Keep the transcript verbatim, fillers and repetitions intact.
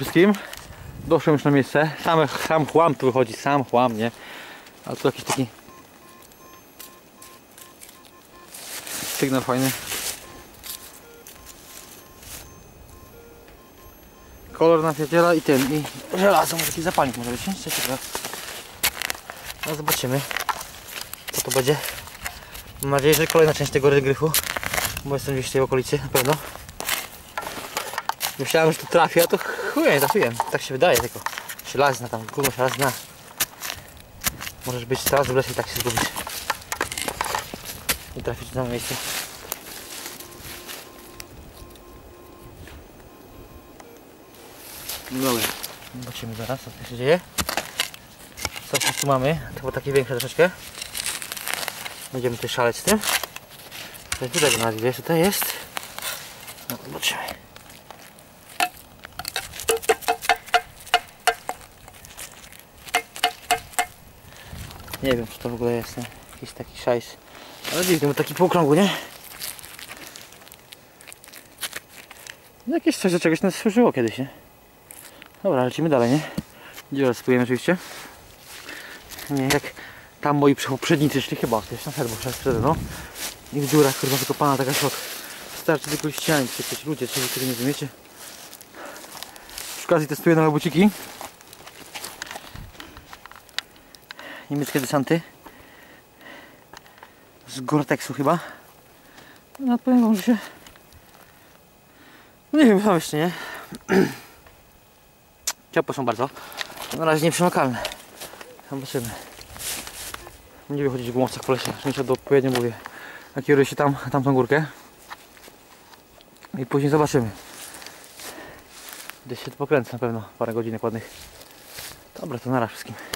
wszystkim. Doszłem już na miejsce. Sam, sam chłam tu wychodzi, sam chłam, nie? Ale tu jakiś taki sygnał fajny. Kolor napierdziela i ten, i żelazo, może taki zapalnik może być, nie? Co ciekawe. No zobaczymy, co to będzie. Mam nadzieję, że kolejna część tego regryfu, bo jestem gdzieś w tej okolicy, na pewno. Myślałem, że tu trafię, a to chuj, nie trafiłem. Tak się wydaje, tylko żelazna tam, gówno żelazna. Możesz być teraz w lesie i tak się zgubić. I trafić na miejsce. Dobra. Zobaczymy zaraz, co się dzieje. Coś tu mamy, to było takie większe troszeczkę. Będziemy tutaj szaleć z tym. Tutaj tutaj na razie, tutaj jest. No zobaczymy. Nie wiem, czy to w ogóle jest, nie? Jakiś taki szajs. Ale dziwny, bo taki półokrągły, nie? No jakieś coś do czegoś nas służyło kiedyś, nie? Dobra, lecimy dalej, nie? Dziurę spróbujemy oczywiście. Nie, jak tam moi poprzednicy szli chyba, ktoś na serwo przede mną. I w dziurach, kurwa, wykopana taka szok. Starczy tylko ścianie, przecież ludzie, czy tego nie rozumiecie. Przy okazji testuję nowe buciki. Niemieckie desanty. Z Gore-Texu chyba. No powiem wam, że się... No nie wiem, chyba jeszcze nie. Ciepłe są bardzo. Na razie nieprzemakalne. Zobaczymy. Nie lubię chodzić w gumowcach po lesie. Że mi to odpowiednio mówię. Nakieruję się tam, tamtą górkę. I później zobaczymy. Gdzieś się tu pokręcę na pewno. Parę godzinek ładnych. Dobra, to na razie wszystkim.